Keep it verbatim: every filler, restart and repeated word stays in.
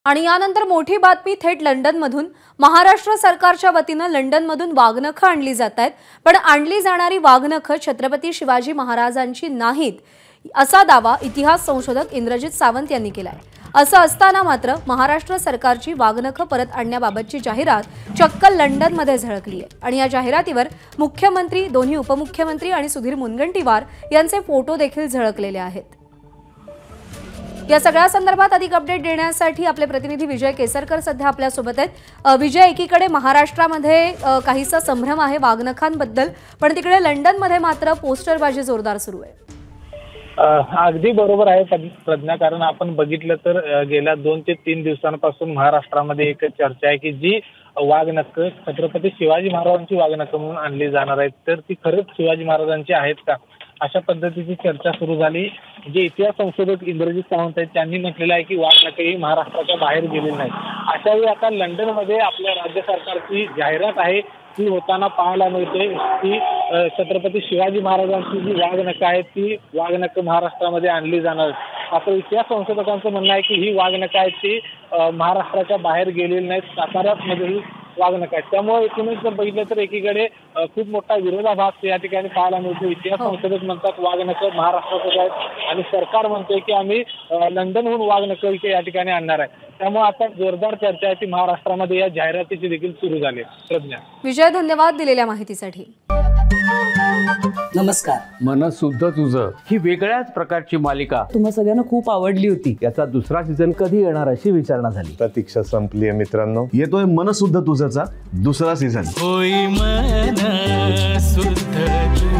आणि यानंतर मोठी बातमी थेट लंडनमधून। महाराष्ट्र सरकारच्या वतीने लंडनमधून वाघनखं आणली जात आहेत, पण आणली जाणारी वाघनखं छत्रपती शिवाजी महाराजांची नाहीत असा दावा इतिहास संशोधक इंद्रजित सावंत यांनी केलाय। असं असताना मात्र महाराष्ट्र सरकारची वाघनखं परत आणण्याबाबतची जाहिरात चक्क लंडनमध्ये झळकली आहे आणि या जाहिरातीवर मुख्यमंत्री, दोन्ही उपमुख्यमंत्री आणि सुधीर मुनगंटीवार यांचे फोटो देखील झळकलेले आहेत। या सगळ्या संदर्भात अधिक अपडेट देण्यासाठी आपले प्रतिनिधी विजय केसरकर सध्या आपल्या सोबत आहेत। विजय, एकीकडे महाराष्ट्रामध्ये काहीसा संभ्रम आहे वाघनखांबद्दल, पण तिकडे लंडनमध्ये मात्र पोस्टरबाजी जोरदार सुरू आहे। अगदी बरोबर आहे प्रज्ञा, कारण आपण बघितलं तर गेल्या दोन ते तीन दिवसांपासून महाराष्ट्रामध्ये एक चर्चा आहे की जी वाघनखं छत्रपती शिवाजी महाराजांची वाघनखं म्हणून आणली जाणार आहेत, तर ती खरंच शिवाजी महाराजांची आहेत का, अशा पद्धतीची चर्चा सुरू झाली। जे इतिहास संशोधक इंद्रजित सावंत आहेत त्यांनी म्हटलेलं आहे की वाघनखं ही महाराष्ट्राच्या बाहेर गेलेली नाही। अशावेळी आता लंडनमध्ये आपल्या राज्य सरकारची जाहिरात आहे ती होताना पाहायला मिळते की छत्रपती शिवाजी महाराजांची जी वाघनखं आहेत ती वाघनखं महाराष्ट्रामध्ये आणली जाणार। आता इतिहास संशोधकांचं म्हणणं आहे की ही वाघनखं आहेत ती महाराष्ट्राच्या बाहेर गेलेली नाहीत, साताऱ्यामध्ये ही वाघनखं आहेत। त्यामुळे एकूणच जर बघितलं तर एकीकडे खूप मोठा विरोधाभास या ठिकाणी पाहायला मिळतो। इतिहास संशोधक म्हणतात वाघनखं महाराष्ट्रातच आहेत आणि सरकार म्हणतोय की आम्ही लंडनहून वाघनखं इथे या ठिकाणी आणणार आहे। त्यामुळे आता जोरदार चर्चा आहे ती महाराष्ट्रामध्ये या जाहिरातीची देखील सुरू झाली आहे। प्रज्ञा, विजय, धन्यवाद दिलेल्या माहितीसाठी। नमस्कार। मनसुद्धा तुझं ही वेगळ्याच प्रकारची मालिका तुम्हा सगळ्यांना खूप आवडली होती। याचा दुसरा सीझन कधी येणार अशी विचारणा झाली। प्रतीक्षा संपली आहे मित्रांनो, येतोय मनसुद्धा तुझाचा दुसरा सीझन। होय मनसुद्धा।